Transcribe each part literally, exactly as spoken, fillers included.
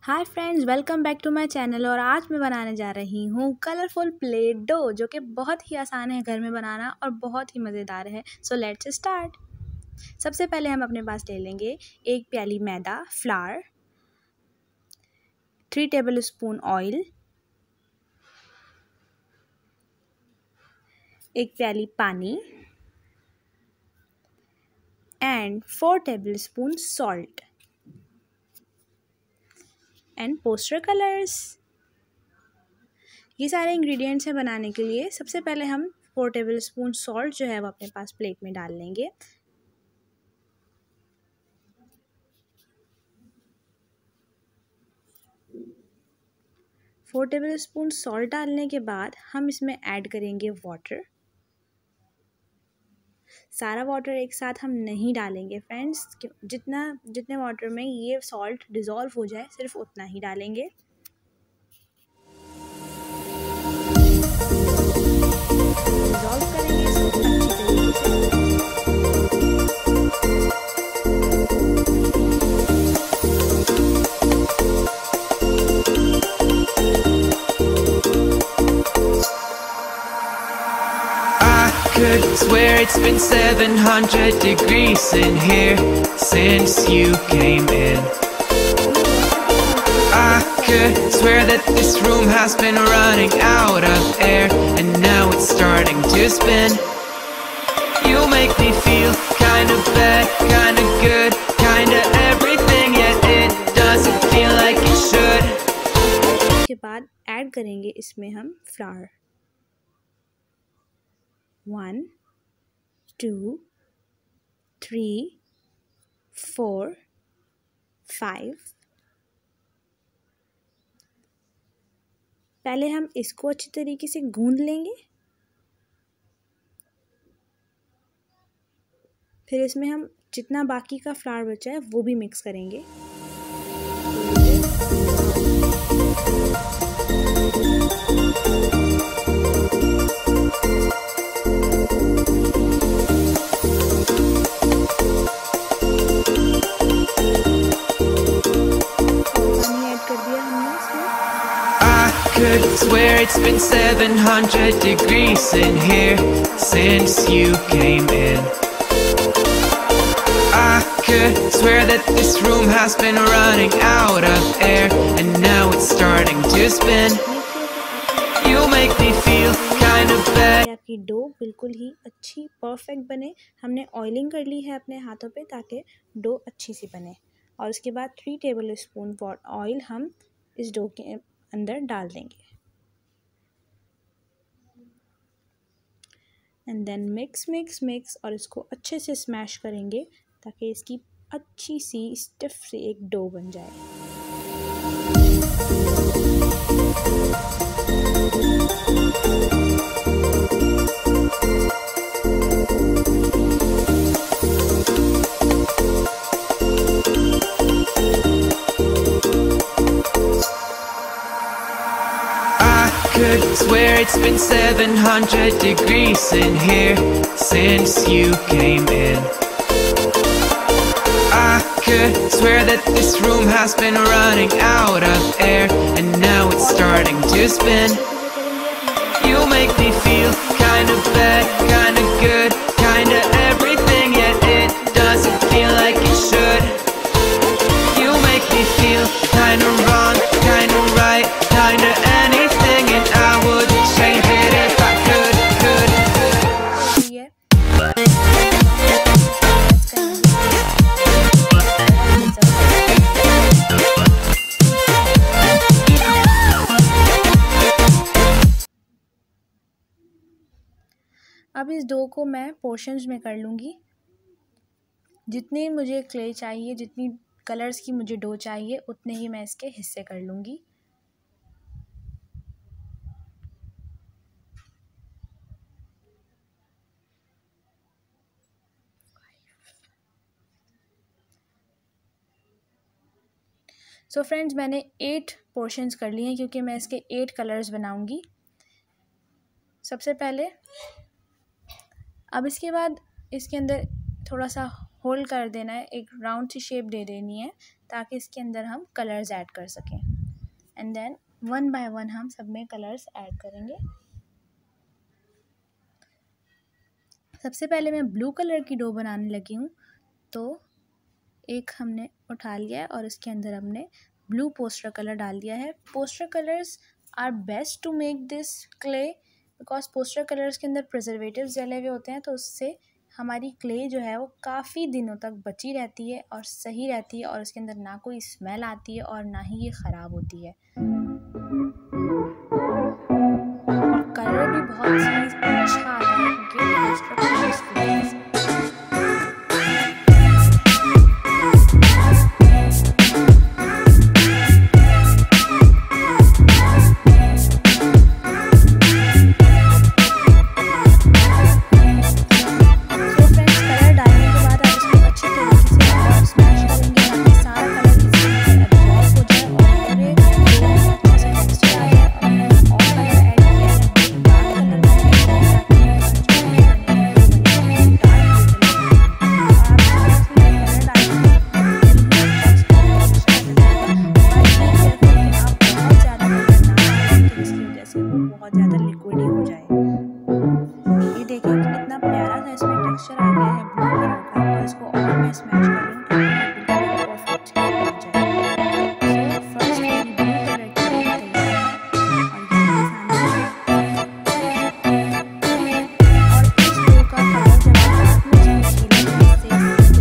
Hi friends, welcome back to my channel. और आज मैं बनाने जा रही हूँ कलरफुल प्ले डो, जो कि बहुत ही आसान है घर में बनाना और बहुत ही मज़ेदार है। So let's start. सबसे पहले हम अपने पास ले लेंगे एक प्याली मैदा, flour, three tablespoon oil, एक प्याली पानी and four tablespoon salt and poster colours. ये सारे इंग्रेडिएंट्स हैं बनाने के लिए। सबसे पहले हम फोर टेबल स्पून सॉल्ट जो है वो अपने पास प्लेट में डाल लेंगे। फोर टेबल स्पून सॉल्ट डालने के बाद हम इसमें ऐड करेंगे वाटर। सारा वाटर एक साथ हम नहीं डालेंगे फ्रेंड्स, जितना जितने वाटर में ये सॉल्ट डिज़ोल्व हो जाए सिर्फ उतना ही डालेंगे। डिज़ोल्व करेंगे इसको अच्छी तरीके से। Could swear it's been seven hundred degrees in here since you came in. I could swear that this room has been running out of air, and now it's starting to spin. You make me feel kind of bad, kind of good, kind of everything, yet it doesn't feel like it should. उसके बाद add करेंगे इसमें हम flour. One, two, three, four, five. पहले हम इसको अच्छी तरीके से गूंद लेंगे, फिर इसमें हम जितना बाकी का फ्लावर बचा है वो भी मिक्स करेंगे। Could swear it's been seven hundred degrees in here since you came in. I could swear that this room has been running out of air, and now it's starting to spin. You make me feel kind of bad. आपकी dough बिल्कुल ही अच्छी perfect बने। हमने oiling कर ली है अपने हाथों पे ताकि डो अच्छी सी बने। और उसके बाद थ्री टेबल स्पून ऑयल हम इस डो के अंदर डाल देंगे and then mix mix mix और इसको अच्छे से स्मैश करेंगे ताकि इसकी अच्छी सी स्टिफ सी एक डो बन जाए। Could swear it's been seven hundred degrees in here since you came in. I could swear that this room has been running out of air, and now it's starting to spin. You make me feel kind of bad, kind of good, kind of everything, yet it doesn't feel like it should. You make me feel kind of wrong, kind of right, kind of anything, and I would change it if I could, could. अब इस dough को मैं portions में कर लूँगी। जितनी मुझे clay चाहिए, जितनी कलर्स की मुझे डो चाहिए, उतने ही मैं इसके हिस्से कर लूँगी। सो so फ्रेंड्स, मैंने एट पोर्शंस कर लिए हैं क्योंकि मैं इसके एट कलर्स बनाऊँगी। सबसे पहले अब इसके बाद इसके अंदर थोड़ा सा होल कर देना है, एक राउंड सी शेप दे देनी है ताकि इसके अंदर हम कलर्स ऐड कर सकें। And then one by one हम सब में कलर्स ऐड करेंगे। सबसे पहले मैं ब्लू कलर की डो बनाने लगी हूँ। तो एक हमने उठा लिया है और इसके अंदर हमने ब्लू पोस्टर कलर डाल दिया है। Poster colours are best to make this clay because poster colours के अंदर प्रिजर्वेटिव्स डले हुए होते हैं, तो उससे हमारी क्ले जो है वो काफ़ी दिनों तक बची रहती है और सही रहती है और इसके अंदर ना कोई स्मेल आती है और ना ही ये ख़राब होती है। और कलर भी बहुत अच्छा आता है क्योंकि पोस्टर कलर्स बहुत ज़्यादा लिक्विड हो जाए। ये देखिए कितना प्यारा सा इसमें टेक्सचर आ गया है ब्लू कलर का, और इसको और मैं स्मैश कर रही हूँ ताकि बिल्कुल परफेक्ट हो जाए। सो फर्स्ट ब्लू कलर की तैयार है और इस ब्लू का कलर जब आप में इसमें खेलेंगे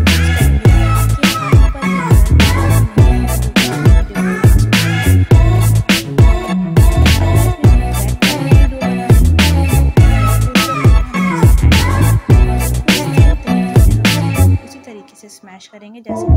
से स्मैश करेंगे जैसे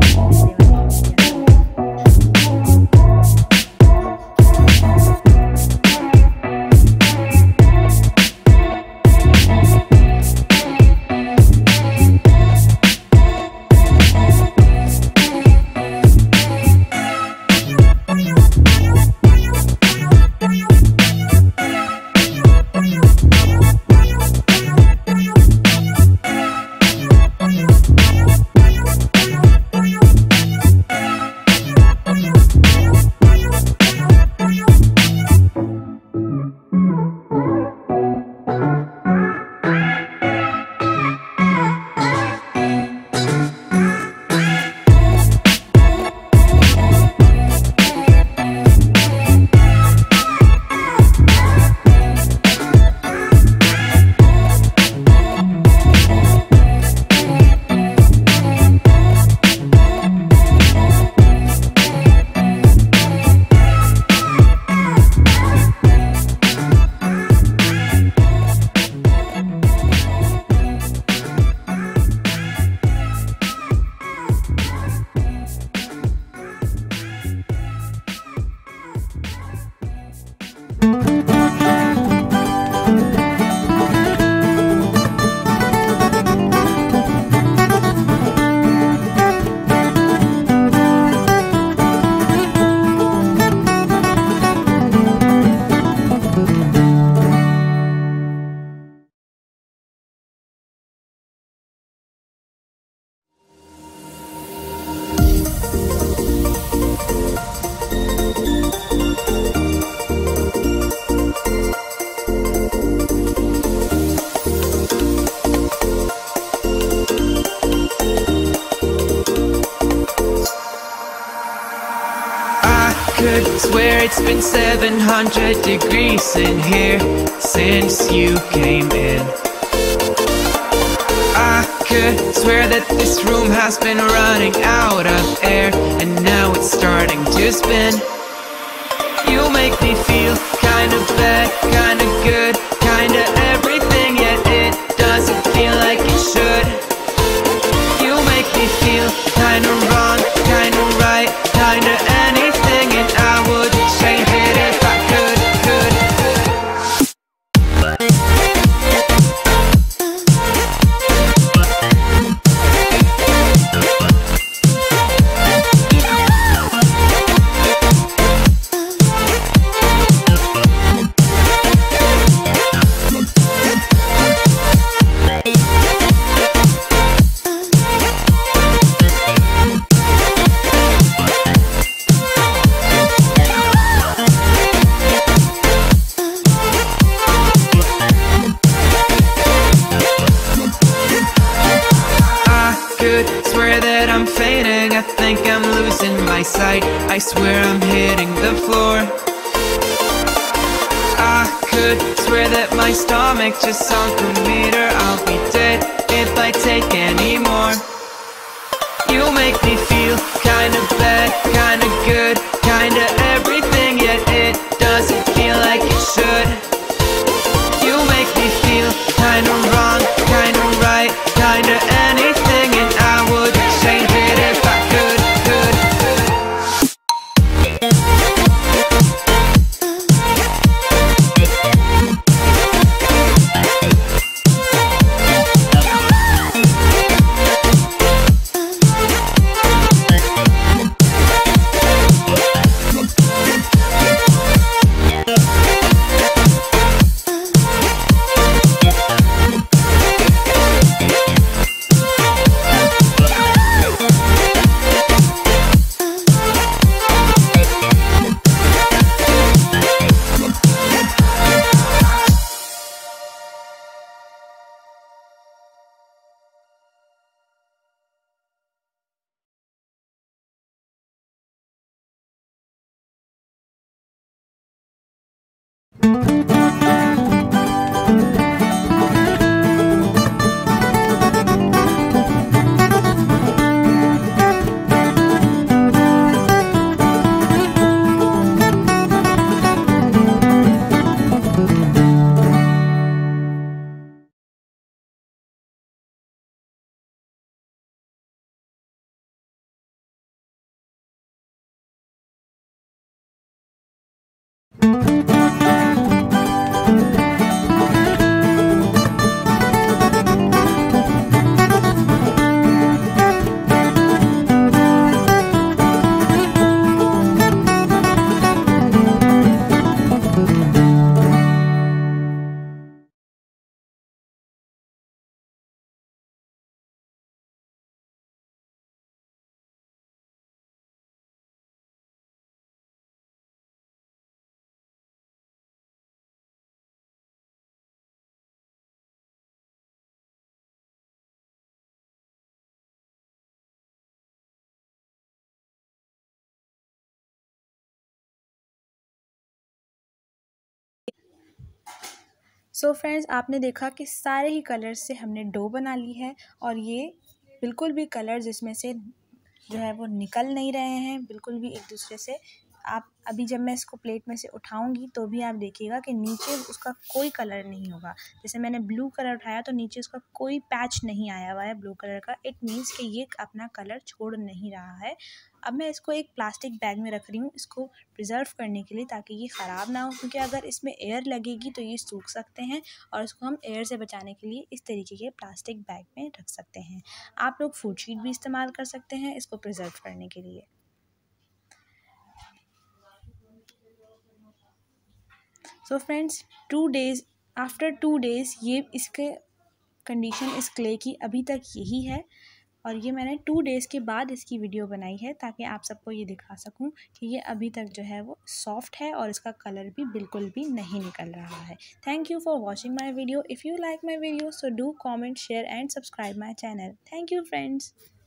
could swear it's been seven hundred degrees in here since you came in. I could swear that this room has been running out of air, and now it's starting to spin. You make me feel kinda bad, kinda good, kinda everything, yet it doesn't feel like it should. You make me feel kinda wrong, kinda right, kinda anything, and I would change it if I could, could, I swear I'm hitting the floor. I could swear that my stomach just sunk a meter. I'll be dead if I take any more. You make me feel kinda bad, kinda good, kinda everything, yet it doesn't feel like it should. You make me feel kinda wrong, kinda right, kinda anything, and I would change it if I could, could, so so friends, आपने देखा कि सारे ही colours से हमने dough बना ली है और ये बिल्कुल भी कलर जिसमें से जो है वो निकल नहीं रहे हैं, बिल्कुल भी एक दूसरे से। आप अभी जब मैं इसको प्लेट में से उठाऊंगी तो भी आप देखिएगा कि नीचे उसका कोई कलर नहीं होगा। जैसे मैंने ब्लू कलर उठाया तो नीचे उसका कोई पैच नहीं आया हुआ है ब्लू कलर का। इट मीन्स कि ये अपना कलर छोड़ नहीं रहा है। अब मैं इसको एक प्लास्टिक बैग में रख रही हूँ इसको प्रिजर्व करने के लिए, ताकि ये ख़राब ना हो, क्योंकि अगर इसमें एयर लगेगी तो ये सूख सकते हैं और इसको हम एयर से बचाने के लिए इस तरीके के प्लास्टिक बैग में रख सकते हैं। आप लोग फूड शीट भी इस्तेमाल कर सकते हैं इसको प्रिजर्व करने के लिए। So friends, two days after two days ये इसके कंडीशन इस क्ले की अभी तक यही है और ये मैंने टू डेज़ के बाद इसकी वीडियो बनाई है ताकि आप सबको ये दिखा सकूं कि ये अभी तक जो है वो सॉफ्ट है और इसका कलर भी बिल्कुल भी नहीं निकल रहा है। Thank you for watching my video. If you like my video so do comment, share and subscribe my channel. Thank you friends.